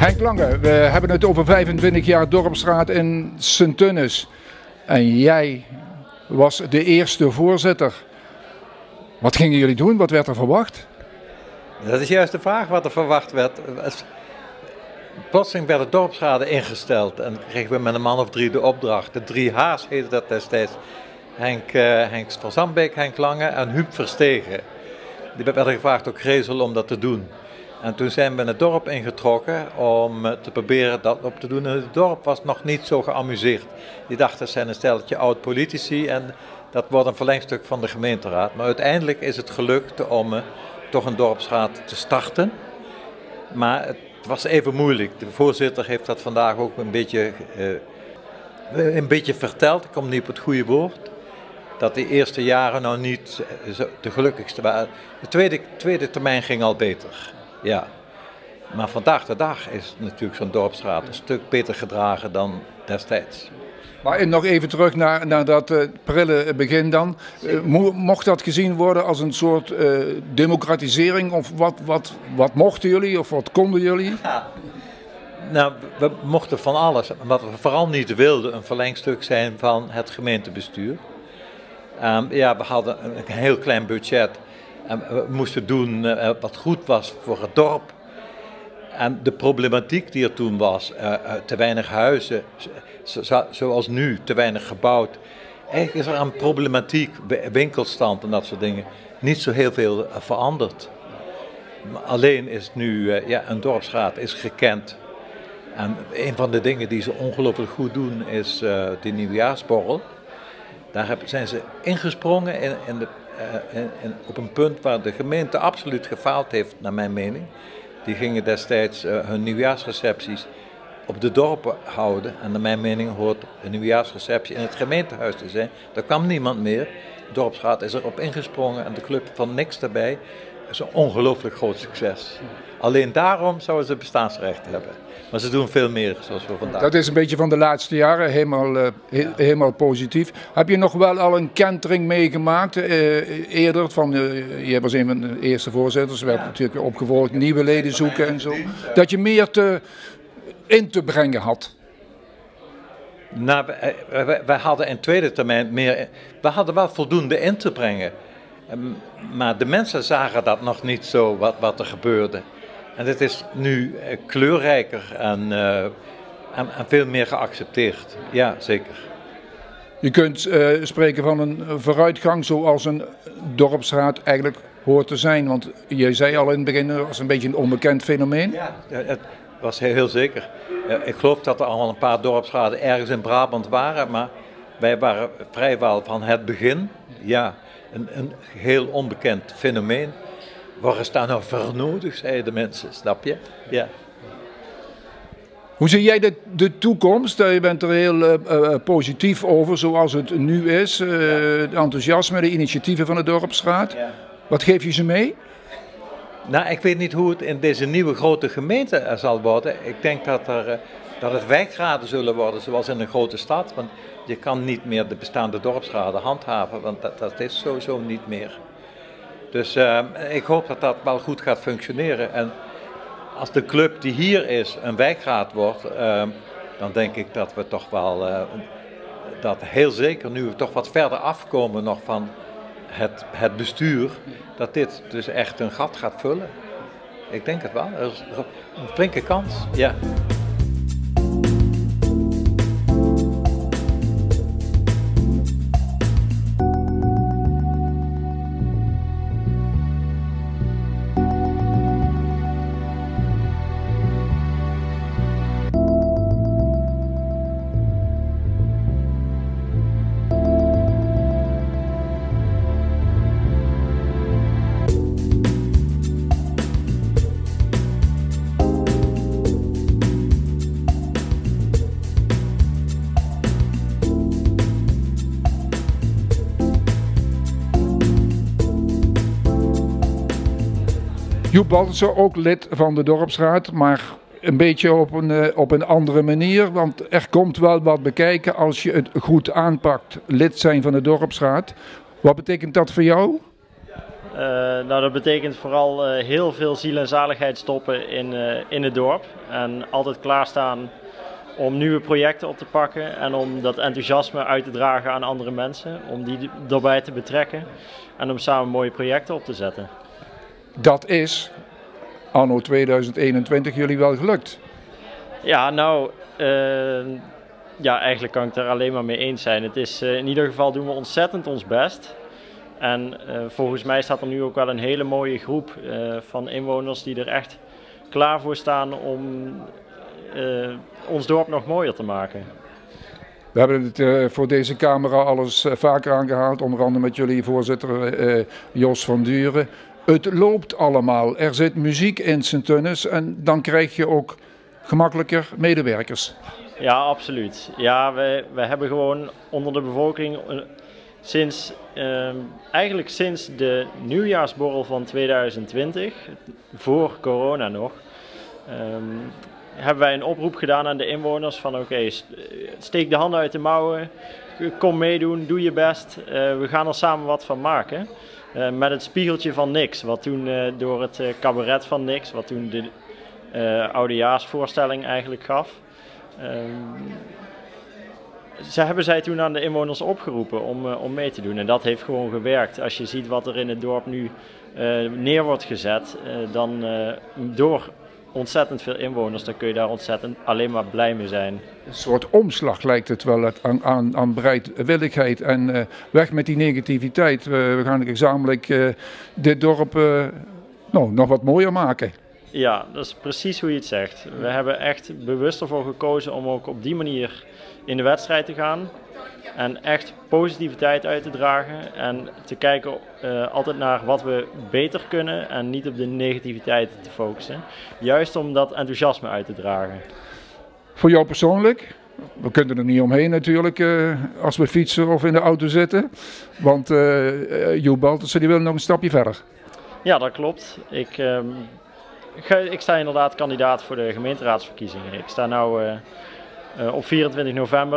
Henk Lange, we hebben het over 25 jaar Dorpsraad in Sint-Tunis. En jij was de eerste voorzitter. Wat gingen jullie doen? Wat werd er verwacht? Dat is juist de vraag wat er verwacht werd. Plotseling werden dorpsraden ingesteld en kregen we met een man of 3 de opdracht. De 3 H's heette dat destijds. Henk van Zandbeek, Henk Lange en Huub Verstegen. Die werden gevraagd door Grezel om dat te doen. En toen zijn we in het dorp ingetrokken om te proberen dat op te doen. En het dorp was nog niet zo geamuseerd. Die dachten, dat zijn een stelletje oud-politici en dat wordt een verlengstuk van de gemeenteraad. Maar uiteindelijk is het gelukt om toch een dorpsraad te starten. Maar het was even moeilijk. De voorzitter heeft dat vandaag ook een beetje verteld. Ik kom niet op het goede woord. Dat de eerste jaren nou niet de gelukkigste waren. De tweede termijn ging al beter. Ja. Maar vandaag de dag is natuurlijk zo'n dorpsraad een stuk beter gedragen dan destijds. Maar nog even terug naar dat prille begin dan. Mocht dat gezien worden als een soort democratisering? Of wat mochten jullie of wat konden jullie? Ja. Nou, we mochten van alles. Wat we vooral niet wilden, een verlengstuk zijn van het gemeentebestuur. Ja, we hadden een heel klein budget. En we moesten doen wat goed was voor het dorp. En de problematiek die er toen was, te weinig huizen, zoals nu, te weinig gebouwd. Eigenlijk is er aan problematiek, winkelstand en dat soort dingen, niet zo heel veel veranderd. Maar alleen is nu, een dorpsraad is gekend. En een van de dingen die ze ongelooflijk goed doen is de nieuwjaarsborrel. Daar zijn ze ingesprongen op een punt waar de gemeente absoluut gefaald heeft, naar mijn mening. Die gingen destijds hun nieuwjaarsrecepties op de dorpen houden. En naar mijn mening hoort een nieuwjaarsreceptie in het gemeentehuis te zijn. Daar kwam niemand meer. De dorpsraad is erop ingesprongen en de club van niks daarbij. Dat is een ongelooflijk groot succes. Alleen daarom zouden ze bestaansrecht hebben. Maar ze doen veel meer, zoals we vandaag. Dat is een beetje van de laatste jaren, helemaal positief. Heb je nog wel al een kentering meegemaakt eerder? Je was een van de eerste voorzitters, werd natuurlijk opgevolgd, nieuwe leden zoeken en zo. Dat je meer in te brengen had? Nou, wij hadden in tweede termijn meer. We hadden wel voldoende in te brengen. Maar de mensen zagen dat nog niet zo, wat er gebeurde. En het is nu kleurrijker en veel meer geaccepteerd. Ja, zeker. Je kunt spreken van een vooruitgang zoals een dorpsraad eigenlijk hoort te zijn. Want je zei al in het begin, het was een beetje een onbekend fenomeen. Ja, het was heel zeker. Ik geloof dat er al een paar dorpsraden ergens in Brabant waren. Maar wij waren vrijwel van het begin, een heel onbekend fenomeen. Waar is daar nou voor nodig, zeiden de mensen, snap je? Ja. Hoe zie jij de toekomst? Je bent er heel positief over, zoals het nu is. Het enthousiasme, de initiatieven van de dorpsraad. Ja. Wat geef je ze mee? Nou, ik weet niet hoe het in deze nieuwe grote gemeente zal worden. Ik denk dat het wijkraden zullen worden, zoals in een grote stad. Want je kan niet meer de bestaande dorpsraden handhaven, want dat is sowieso niet meer. Dus ik hoop dat dat wel goed gaat functioneren. En als de club die hier is een wijkraad wordt, dan denk ik dat we toch wel, dat heel zeker nu we toch wat verder afkomen nog van het bestuur, dat dit dus echt een gat gaat vullen. Ik denk het wel. Er is een flinke kans. Ja. Joep Baltensen, ook lid van de dorpsraad, maar een beetje op een andere manier. Want er komt wel wat bekijken als je het goed aanpakt, lid zijn van de dorpsraad. Wat betekent dat voor jou? Nou, dat betekent vooral heel veel ziel en zaligheid stoppen in het dorp. En altijd klaarstaan om nieuwe projecten op te pakken en om dat enthousiasme uit te dragen aan andere mensen. Om die erbij te betrekken en om samen mooie projecten op te zetten. Dat is anno 2021 jullie wel gelukt. Ja, nou, ja, eigenlijk kan ik daar alleen maar mee eens zijn. Het is, in ieder geval doen we ontzettend ons best. En volgens mij staat er nu ook wel een hele mooie groep van inwoners die er echt klaar voor staan om ons dorp nog mooier te maken. We hebben het voor deze camera alles vaker aangehaald, onder andere met jullie voorzitter Jos van Duren. Het loopt allemaal, er zit muziek in Sint-Tunis en dan krijg je ook gemakkelijker medewerkers. Ja, absoluut. Ja, we hebben gewoon onder de bevolking eigenlijk sinds de nieuwjaarsborrel van 2020, voor corona nog, hebben wij een oproep gedaan aan de inwoners van oké, steek de handen uit de mouwen, kom meedoen, doe je best, we gaan er samen wat van maken. Met het spiegeltje van Nix, wat toen door het cabaret van Nix, wat toen de oudejaarsvoorstelling eigenlijk gaf. Hebben zij toen aan de inwoners opgeroepen om mee te doen. En dat heeft gewoon gewerkt. Als je ziet wat er in het dorp nu neer wordt gezet, dan door ontzettend veel inwoners, dan kun je daar ontzettend alleen maar blij mee zijn. Een soort omslag lijkt het wel aan bereidwilligheid en weg met die negativiteit. We gaan gezamenlijk dit dorp nog wat mooier maken. Ja, dat is precies hoe je het zegt. We hebben echt bewust ervoor gekozen om ook op die manier in de wedstrijd te gaan. En echt positiviteit uit te dragen. En te kijken altijd naar wat we beter kunnen en niet op de negativiteit te focussen. Juist om dat enthousiasme uit te dragen. Voor jou persoonlijk? We kunnen er niet omheen natuurlijk als we fietsen of in de auto zitten. Want Joep Baltussen die wil nog een stapje verder. Ja, dat klopt. Ik sta inderdaad kandidaat voor de gemeenteraadsverkiezingen. Ik sta nu op 24 november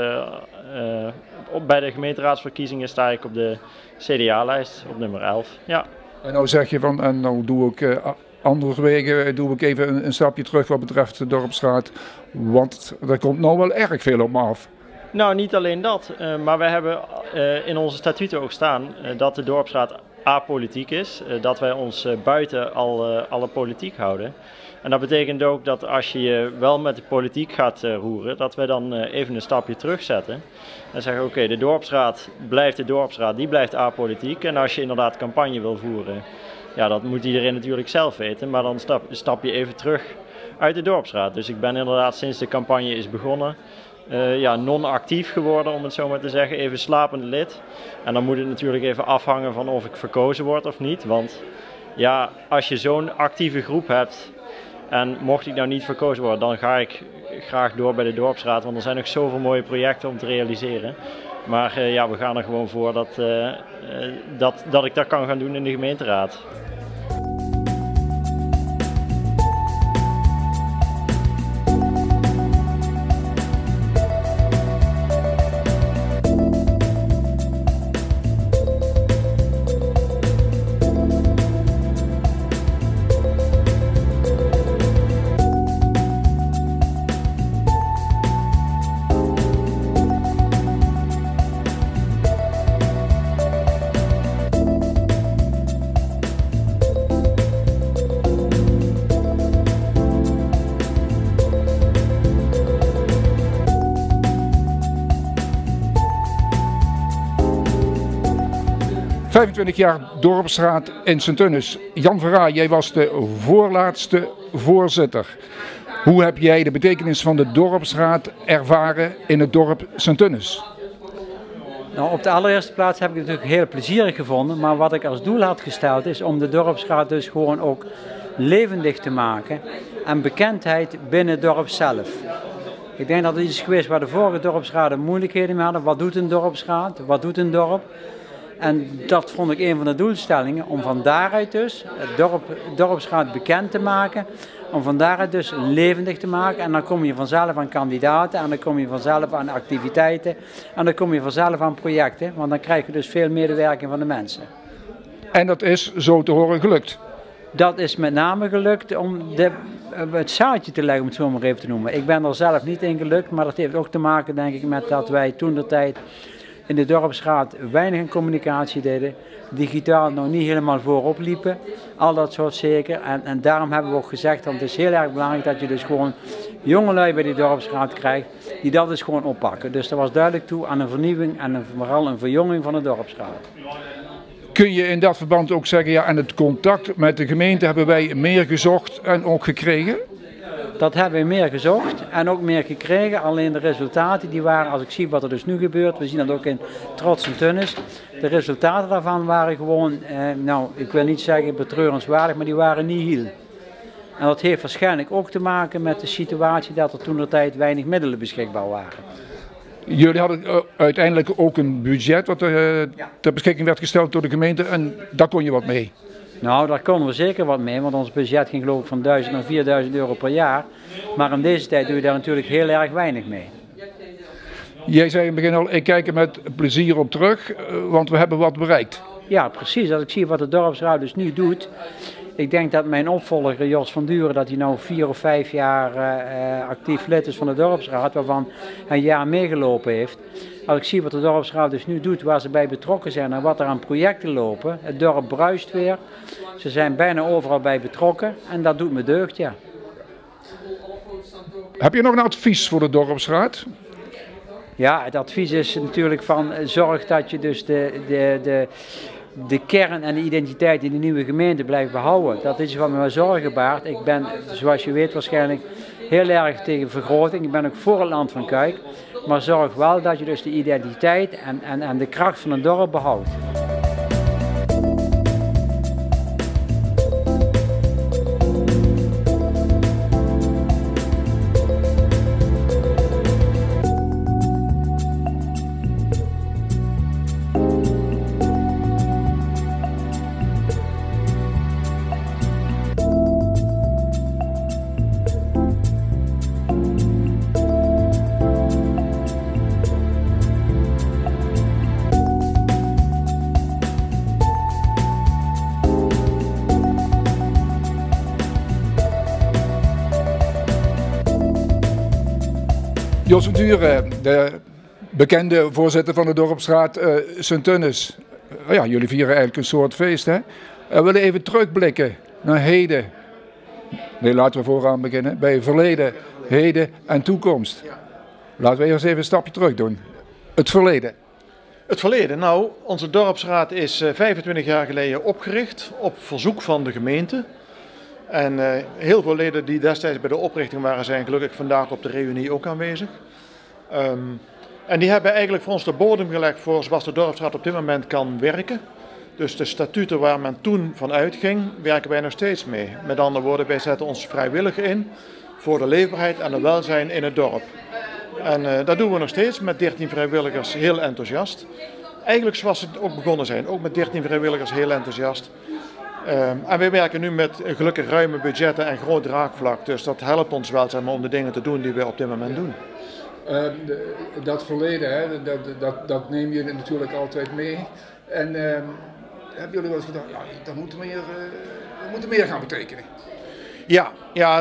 bij de gemeenteraadsverkiezingen sta ik op de CDA-lijst op nummer 11. Ja. En nou zeg je van, en nou doe ik andere wegen, doe ik even een stapje terug wat betreft de Dorpsraad. Want er komt nou wel erg veel op me af. Nou, niet alleen dat, maar we hebben in onze statuten ook staan dat de Dorpsraad apolitiek is, dat wij ons buiten alle politiek houden. En dat betekent ook dat als je je wel met de politiek gaat roeren, dat wij dan even een stapje terugzetten. En zeggen oké, de dorpsraad blijft de dorpsraad, die blijft apolitiek. En als je inderdaad campagne wil voeren, ja, dat moet iedereen natuurlijk zelf weten. Maar dan stap je even terug uit de dorpsraad. Dus ik ben inderdaad sinds de campagne is begonnen, non-actief geworden, om het zo maar te zeggen. Even slapende lid. En dan moet het natuurlijk even afhangen van of ik verkozen word of niet. Want ja, als je zo'n actieve groep hebt en mocht ik nou niet verkozen worden, dan ga ik graag door bij de dorpsraad. Want er zijn nog zoveel mooie projecten om te realiseren. Maar we gaan er gewoon voor dat ik dat kan gaan doen in de gemeenteraad. 25 jaar dorpsraad in Sint-Tunis. Jan Verraa, jij was de voorlaatste voorzitter. Hoe heb jij de betekenis van de dorpsraad ervaren in het dorp Sint-Tunis? Nou, op de allereerste plaats heb ik het natuurlijk heel plezierig gevonden. Maar wat ik als doel had gesteld is om de dorpsraad dus gewoon ook levendig te maken. En bekendheid binnen het dorp zelf. Ik denk dat het iets is geweest waar de vorige dorpsraden moeilijkheden mee hadden. Wat doet een dorpsraad? Wat doet een dorp? En dat vond ik een van de doelstellingen, om van daaruit dus het dorpsraad bekend te maken, om van daaruit dus levendig te maken. En dan kom je vanzelf aan kandidaten en dan kom je vanzelf aan activiteiten en dan kom je vanzelf aan projecten, want dan krijg je dus veel medewerking van de mensen. En dat is zo te horen gelukt. Dat is met name gelukt om het zaadje te leggen, om het zo maar even te noemen. Ik ben er zelf niet in gelukt, maar dat heeft ook te maken, denk ik, met dat wij toentertijd in de dorpsraad weinig communicatie deden. Digitaal nog niet helemaal voorop liepen, al dat soort zeker. En daarom hebben we ook gezegd, want het is heel erg belangrijk dat je dus gewoon jongelui bij die dorpsraad krijgt, die dat dus gewoon oppakken. Dus dat was duidelijk toe aan een vernieuwing en vooral een verjonging van de dorpsraad. Kun je in dat verband ook zeggen, ja, en het contact met de gemeente hebben wij meer gezocht en ook gekregen? Dat hebben we meer gezocht en ook meer gekregen. Alleen de resultaten die waren, als ik zie wat er dus nu gebeurt, we zien dat ook in Trots en Tönnis. De resultaten daarvan waren gewoon, nou ik wil niet zeggen betreurenswaardig, maar die waren nihil. En dat heeft waarschijnlijk ook te maken met de situatie dat er toentertijd weinig middelen beschikbaar waren. Jullie hadden uiteindelijk ook een budget wat ter beschikking werd gesteld door de gemeente en daar kon je wat mee? Nou, daar konden we zeker wat mee, want ons budget ging geloof ik van 1000 naar 4000 euro per jaar. Maar in deze tijd doe je daar natuurlijk heel erg weinig mee. Jij zei in het begin al, ik kijk er met plezier op terug, want we hebben wat bereikt. Ja, precies. Als ik zie wat de dorpsraad dus nu doet. Ik denk dat mijn opvolger Jos van Duren, dat hij nou 4 of 5 jaar actief lid is van de dorpsraad, waarvan hij een jaar meegelopen heeft. Als ik zie wat de dorpsraad dus nu doet, waar ze bij betrokken zijn en wat er aan projecten lopen. Het dorp bruist weer. Ze zijn bijna overal bij betrokken en dat doet me deugd, ja. Heb je nog een advies voor de dorpsraad? Ja, het advies is natuurlijk van zorg dat je dus de kern en de identiteit in de nieuwe gemeente blijft behouden. Dat is wat me zorgen baart. Ik ben, zoals je weet waarschijnlijk, heel erg tegen vergroting. Ik ben ook voor het land van Kuik. Maar zorg wel dat je dus de identiteit en de kracht van een dorp behoudt. Jos van Duren, de bekende voorzitter van de dorpsraad Sint-Tönnis. Ja, jullie vieren eigenlijk een soort feest, hè? We willen even terugblikken naar heden. Nee, laten we vooraan beginnen. Bij verleden, heden en toekomst. Laten we eerst even een stapje terug doen. Het verleden. Het verleden, nou, onze dorpsraad is 25 jaar geleden opgericht op verzoek van de gemeente. En heel veel leden die destijds bij de oprichting waren, zijn gelukkig vandaag op de reunie ook aanwezig. En die hebben eigenlijk voor ons de bodem gelegd voor zoals de dorpsraad op dit moment kan werken. Dus de statuten waar men toen van uitging, werken wij nog steeds mee. Met andere woorden, wij zetten ons vrijwillig in voor de leefbaarheid en het welzijn in het dorp. En dat doen we nog steeds met 13 vrijwilligers heel enthousiast. Eigenlijk zoals ze ook begonnen zijn, ook met 13 vrijwilligers heel enthousiast. En wij werken nu met gelukkig ruime budgetten en groot draagvlak. Dus dat helpt ons wel, zeg maar, om de dingen te doen die we op dit moment doen. Dat verleden, hè, dat neem je natuurlijk altijd mee. En hebben jullie wel eens gedacht, ja, dat moeten we moeten meer gaan betekenen? Ja,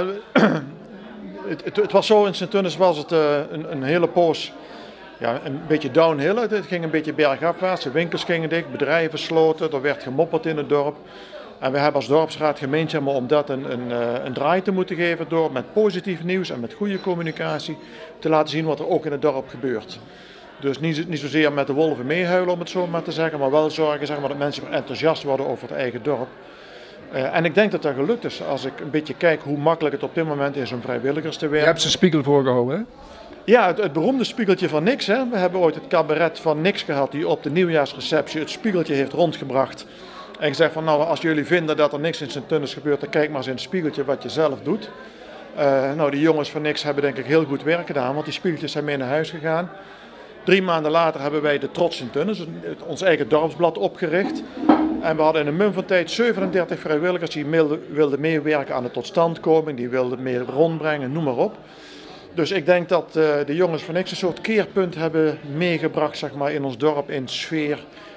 het was zo, in Sint-Tönnis was het een hele poos, ja, een beetje downhill. Het ging een beetje bergafwaarts, de winkels gingen dicht, bedrijven sloten, er werd gemopperd in het dorp. En we hebben als dorpsraad gemeend, zeg maar, om dat een draai te moeten geven door met positief nieuws en met goede communicatie te laten zien wat er ook in het dorp gebeurt. Dus niet zozeer met de wolven meehuilen, om het zo maar te zeggen, maar wel zorgen, zeg maar, dat mensen weer enthousiast worden over het eigen dorp. En ik denk dat dat gelukt is als ik een beetje kijk hoe makkelijk het op dit moment is om vrijwilligers te werken. Je hebt ze spiegel voorgehouden, hè? Ja, het beroemde spiegeltje van Nix. Hè. We hebben ooit het cabaret van Nix gehad die op de nieuwjaarsreceptie het spiegeltje heeft rondgebracht. En gezegd van, nou, als jullie vinden dat er niks in Sint-Tönnis gebeurt, dan kijk maar eens in het spiegeltje wat je zelf doet. Nou, die jongens van Nix hebben denk ik heel goed werk gedaan, want die spiegeltjes zijn mee naar huis gegaan. 3 maanden later hebben wij de Trots Sint-Tönnis, ons eigen dorpsblad, opgericht. En we hadden in een mum van tijd 37 vrijwilligers die wilden meewerken aan de totstandkoming, die wilden mee rondbrengen, noem maar op. Dus ik denk dat de jongens van Nix een soort keerpunt hebben meegebracht, zeg maar, in ons dorp, in sfeer,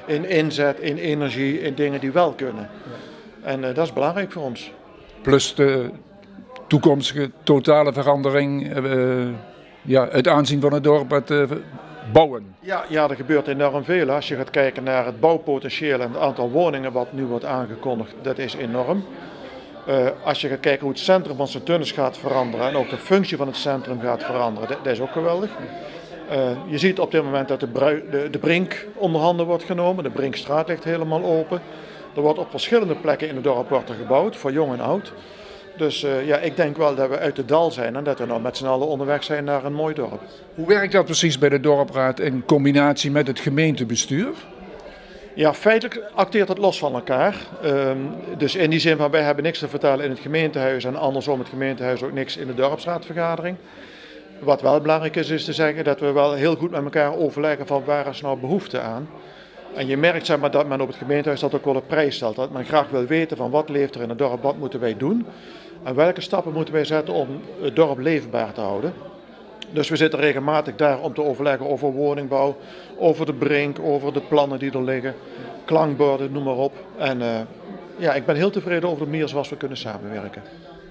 in inzet, in energie, in dingen die wel kunnen. En dat is belangrijk voor ons. Plus de toekomstige totale verandering, het aanzien van het dorp, het bouwen. Ja, er gebeurt enorm veel. Als je gaat kijken naar het bouwpotentieel en het aantal woningen wat nu wordt aangekondigd, dat is enorm. Als je gaat kijken hoe het centrum van Sint-Tunis gaat veranderen en ook de functie van het centrum gaat veranderen, dat is ook geweldig. Je ziet op dit moment dat de Brink onder handen wordt genomen. De Brinkstraat ligt helemaal open. Er wordt op verschillende plekken in het dorp gebouwd, voor jong en oud. Dus ik denk wel dat we uit het dal zijn en dat we nou met z'n allen onderweg zijn naar een mooi dorp. Hoe werkt dat precies bij de dorpraad in combinatie met het gemeentebestuur? Ja, feitelijk acteert het los van elkaar. Dus in die zin van wij hebben niks te vertellen in het gemeentehuis en andersom het gemeentehuis ook niks in de dorpsraadvergadering. Wat wel belangrijk is te zeggen dat we wel heel goed met elkaar overleggen van waar is nou behoefte aan. En je merkt zeg maar, dat men op het gemeentehuis dat ook wel op prijs stelt. Dat men graag wil weten van wat leeft er in het dorp, wat moeten wij doen. En welke stappen moeten wij zetten om het dorp leefbaar te houden. Dus we zitten regelmatig daar om te overleggen over woningbouw, over de Brink, over de plannen die er liggen. Klankborden, noem maar op. En ik ben heel tevreden over de manier zoals we kunnen samenwerken.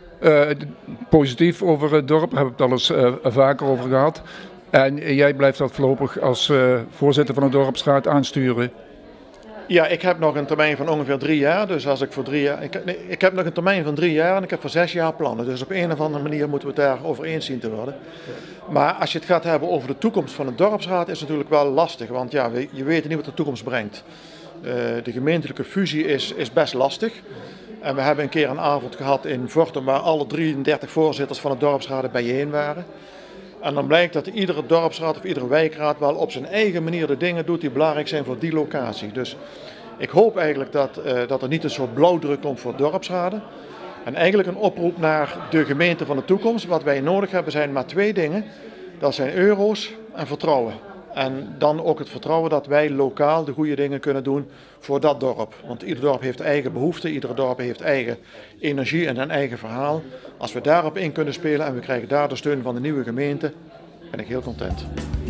Positief over het dorp, heb ik het al eens vaker over gehad. En jij blijft dat voorlopig als voorzitter van de dorpsraad aansturen? Ja, ik heb nog een termijn van ongeveer 3 jaar. Dus als ik voor 3 jaar. Ik heb nog een termijn van 3 jaar en ik heb voor 6 jaar plannen. Dus op een of andere manier moeten we het daarover eens zien te worden. Maar als je het gaat hebben over de toekomst van de dorpsraad, is het natuurlijk wel lastig. Want ja, je weet niet wat de toekomst brengt. De gemeentelijke fusie is best lastig. En we hebben een keer een avond gehad in Vortum waar alle 33 voorzitters van de dorpsraden bijeen waren. En dan blijkt dat iedere dorpsraad of iedere wijkraad wel op zijn eigen manier de dingen doet die belangrijk zijn voor die locatie. Dus ik hoop eigenlijk dat er niet een soort blauwdruk komt voor dorpsraden. En eigenlijk een oproep naar de gemeente van de toekomst. Wat wij nodig hebben zijn maar 2 dingen. Dat zijn euro's en vertrouwen. En dan ook het vertrouwen dat wij lokaal de goede dingen kunnen doen voor dat dorp. Want ieder dorp heeft eigen behoeften, ieder dorp heeft eigen energie en een eigen verhaal. Als we daarop in kunnen spelen en we krijgen daar de steun van de nieuwe gemeente, ben ik heel content.